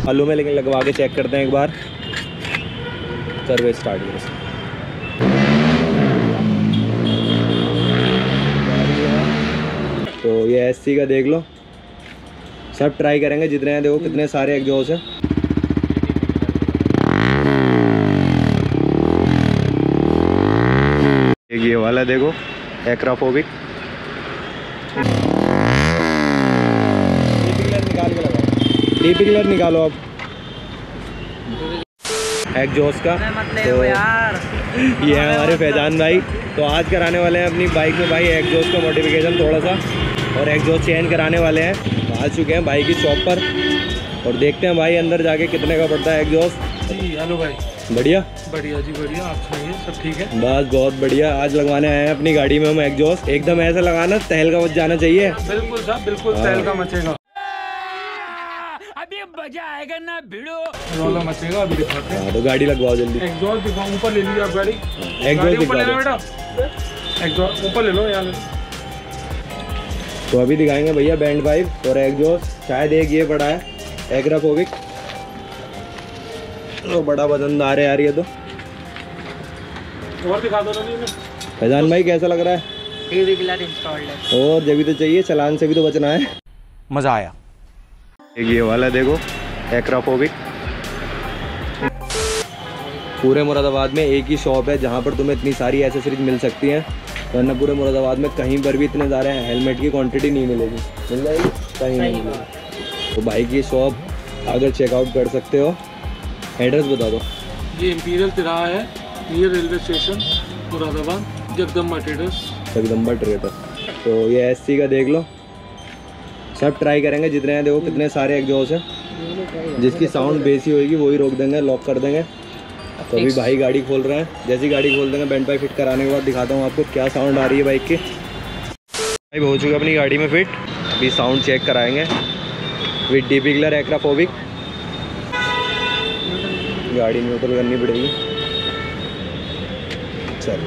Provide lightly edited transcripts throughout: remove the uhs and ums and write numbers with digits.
आलू में, लेकिन लगवा के चेक करते हैं एक बार। सर्विस स्टार्ट करें। तो ये एससी का देख लो, सब ट्राई करेंगे जितने हैं। देखो कितने सारे एग्जॉस्ट हैं। एक ये वाला देखो एक्राफोबिक। डीपी क्लियर निकालो आप एग्जॉस्ट का। तो यार ये है हमारे फैजान भाई। तो आज कराने वाले हैं अपनी बाइक में भाई एग्जॉस्ट का मॉडिफिकेशन थोड़ा सा, और एग्जॉस्ट चेंज कराने वाले हैं। तो आ चुके हैं भाई की शॉप पर और देखते हैं भाई अंदर जाके कितने का पड़ता है एग्जॉस्ट। जी हेलो भाई। बढ़िया बढ़िया जी बढ़िया, आप सुनाइए सब ठीक है? बस बहुत बढ़िया। आज लगवाने आए हैं अपनी गाड़ी में हम एग्जॉस्ट। एकदम ऐसा लगाना तहल का बच जाना चाहिए। बिल्कुल साहब बिल्कुल, तहल का मचेगा, अभी मजा आएगा ना भिड़ो, रोला मचेगा। अभी दिखाते हैं। हाँ तो गाड़ी लगवाओ जल्दी। एग्जॉस्ट दिखाओ, ऊपर ले लीजिए आप गाड़ी। एग्जॉस्ट ऊपर दिखा ले लो दो। बेटा, एग्जॉस्ट ऊपर ले लो यहाँ। तो अभी दिखाएंगे भैया बैंड पाइप और एग्जॉस्ट। शायद एक ये बड़ा है एग्राफोबिक, तो बड़ा पसंद आ रहा है यार ये। तो और दिखा दो ना। फैजान भाई कैसा लग रहा है? डीपी क्लियर इंस्टॉल्ड है और जब भी तो चाहिए, चलान से भी तो बचना है। मज़ा आया। एक ये वाला देखो एक्राफोबिक। पूरे मुरादाबाद में एक ही शॉप है जहाँ पर तुम्हें इतनी सारी एसेसरीज मिल सकती हैं, वरना पूरे मुरादाबाद में कहीं पर भी इतने ज़्यादा हेलमेट की क्वांटिटी नहीं मिलेगी। मिल जाएगी कहीं नहीं मिलेगी। तो भाई की शॉप अगर चेकआउट कर सकते हो। एड्रेस बता दो। ये इंपीरियल तिराहा है, near railway station Moradabad, Jagdamba traders. Jagdamba trader. तो ये एससी का देख लो, सब ट्राई करेंगे जितने हैं। देखो कितने सारे एग्जॉस्ट हैं। जिसकी साउंड बेसी होगी वही रोक देंगे, लॉक कर देंगे। तो अभी भाई गाड़ी खोल रहे हैं, जैसी गाड़ी खोल देंगे बैंड पाइप फिट कराने के बाद दिखाता हूँ आपको क्या साउंड आ रही है बाइक की। भाई हो चुका अपनी गाड़ी में फिट, अभी साउंड चेक कराएंगे विद डीपी क्लियर एक्राफोबिक। गाड़ी न्यूट्रल करनी पड़ेगी। चल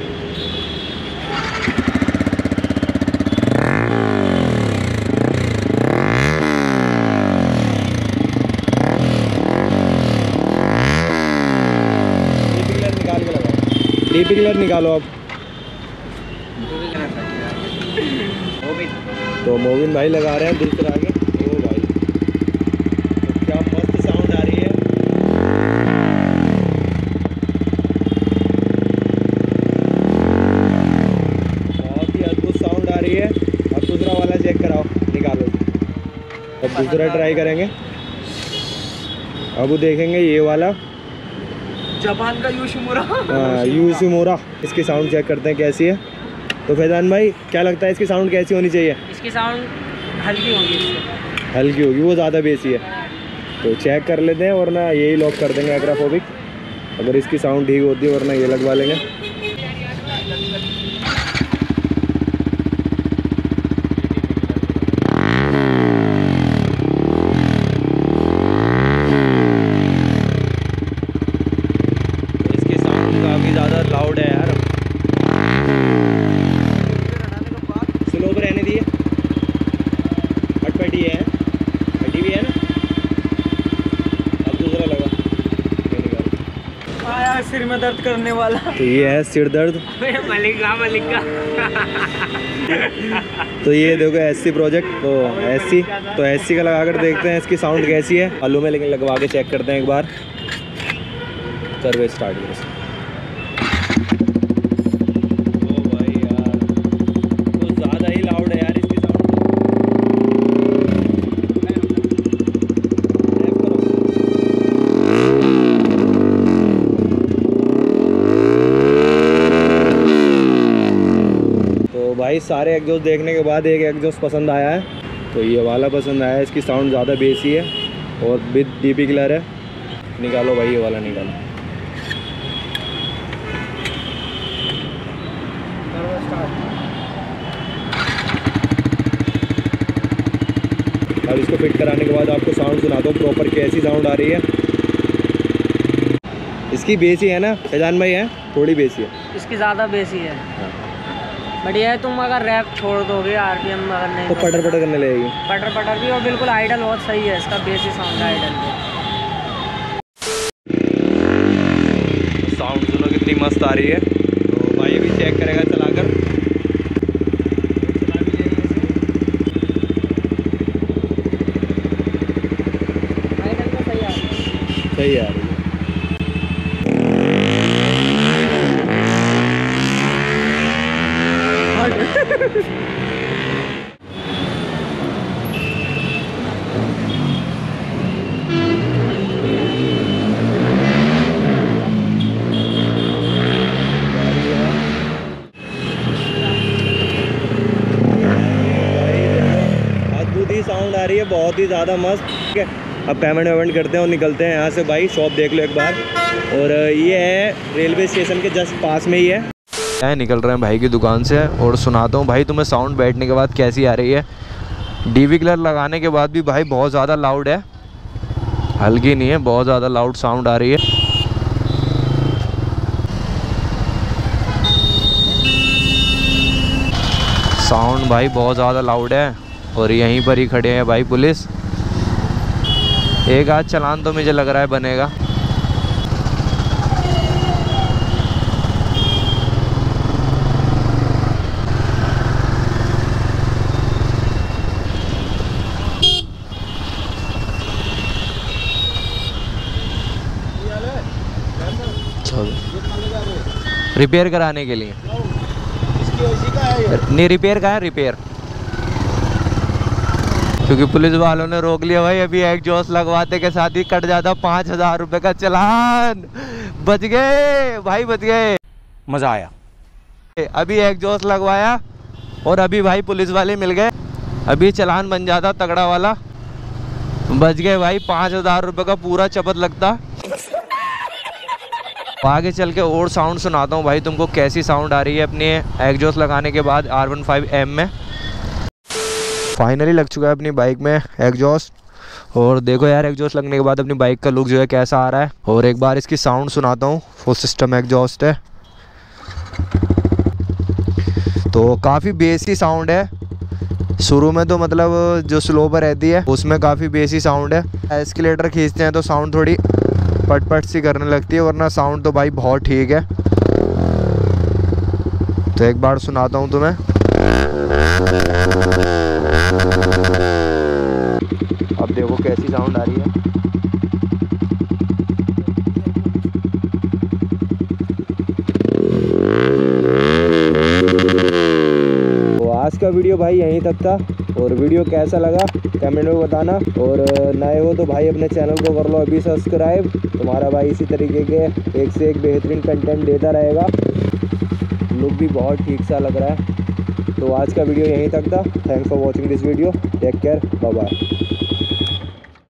डीपी क्लियर निकालो आप। तो मोबिन भाई लगा रहे हैं दूसरा आगे। ओ भाई तो क्या मस्त साउंड आ रही है। बहुत ही अद्भुत साउंड आ रही है। अब दूसरा वाला चेक कराओ, निकालो। अब दूसरा ट्राई करेंगे। अब वो देखेंगे ये वाला जापान का यूशिमुरा। हाँ यूशिमुरा। इसकी साउंड चेक करते हैं कैसी है। तो फैजान भाई क्या लगता है इसकी साउंड कैसी होनी चाहिए? इसकी साउंड हल्की होगी, इससे हल्की होगी, वो ज़्यादा बेसी है। तो चेक कर लेते हैं, वरना यही लॉक कर देंगे एक्राफोबिक अगर इसकी साउंड ठीक होती है, वरना ये लगवा लेंगे। तो इसकी साउंड काफ़ी ज़्यादा लाउड है यार। स्लो पर रहने दिए, अटपटी है, हटी भी है ना। अब दूसरा लगा, आया सिर में दर्द करने वाला। तो ये है सिर दर्द। मलिका मलिका। तो ये देखो एससी प्रोजेक्ट। तो एससी, तो एससी का लगा कर देखते हैं इसकी साउंड कैसी है। आलू में, लेकिन लगवा के चेक करते हैं एक बार। सर्विस स्टार्ट करें। ओ भाई यार कुछ ज़्यादा ही लाउड है यार इसकी साउंड। तो भाई सारे एग्जॉस्ट देखने के बाद एक एग्जॉस्ट पसंद आया है। तो ये वाला पसंद आया है। इसकी साउंड ज़्यादा बेसी है और विद डीपी क्लियर है। निकालो भाई, ये वाला निकालो। अब इसको फिट कराने के बाद आपको साउंड सुनाता हूँ प्रॉपर कैसी साउंड आ रही है। इसकी बेसी है ना फैजान भाई? है थोड़ी बेसी है। इसकी ज़्यादा बेसी है। बढ़िया है। तुम अगर रैप छोड़ दोगे, आरपीएम अगर नहीं तो पटर पटर करने लगेगी। पटर पटर भी, और बिल्कुल आइडल बहुत सही है इसका। बेसी साउंड आइडल पे कितनी मस्त आ रही है। तो भाई भी चेक करेगा चलाकर। सही आ रही है। अद्भुत ही साउंड आ रही है, बहुत ही ज़्यादा मस्त। ठीक है, अब पेमेंट वेमेंट करते हैं और निकलते हैं यहाँ से। भाई शॉप देख लो एक बार, और ये है रेलवे स्टेशन के जस्ट पास में ही है। निकल रहे हैं भाई की दुकान से और सुनाता हूँ भाई तुम्हें साउंड बैठने के बाद कैसी आ रही है। डीवी कलर लगाने के बाद भी भाई बहुत ज़्यादा लाउड है, हल्की नहीं है, बहुत ज़्यादा लाउड साउंड आ रही है। साउंड भाई बहुत ज़्यादा लाउड है और यहीं पर ही खड़े हैं भाई पुलिस। एक आध चालान तो मुझे लग रहा है बनेगा। रिपेयर कराने के लिए नहीं, रिपेयर का है, रिपेयर। क्योंकि पुलिस वालों ने रोक लिया भाई, अभी एग्जॉस्ट लगवाते के साथ ही कट जाता 5,000 रुपए का चालान। बच गए भाई, बच गए, मजा आया। अभी एग्जॉस्ट लगवाया और अभी भाई पुलिस वाले मिल गए, अभी चालान बन जाता तगड़ा वाला। बच गए भाई, 5,000 रुपए का पूरा चपत लगता। आगे चल के और साउंड सुनाता हूँ भाई तुमको कैसी साउंड आ रही है अपनी एग्जॉस्ट लगाने के बाद R15M में। फाइनली लग चुका है अपनी बाइक में एग्जॉस्ट, और देखो यार एग्जॉस्ट लगने के बाद अपनी बाइक का लुक जो है कैसा आ रहा है। और एक बार इसकी साउंड सुनाता हूँ, फुल सिस्टम एग्जॉस्ट है तो काफ़ी बेसी साउंड है। शुरू में तो मतलब जो स्लो पर रहती है उसमें काफ़ी बेसी साउंड है, एस्केलेटर खींचते हैं तो साउंड थोड़ी पट पट सी करने लगती है, वरना साउंड तो भाई बहुत ठीक है। तो एक बार सुनाता हूँ तुम्हें। अब देखो कैसी साउंड आ रही है। तो आज का वीडियो भाई यहीं तक था, और वीडियो कैसा लगा कमेंट में बताना, और नए हो तो भाई अपने चैनल को कर लो अभी सब्सक्राइब। तुम्हारा भाई इसी तरीके के एक से एक बेहतरीन कंटेंट देता रहेगा। लुक भी बहुत ठीक सा लग रहा है। तो आज का वीडियो यहीं तक था। Thanks for watching this video, take care, bye bye.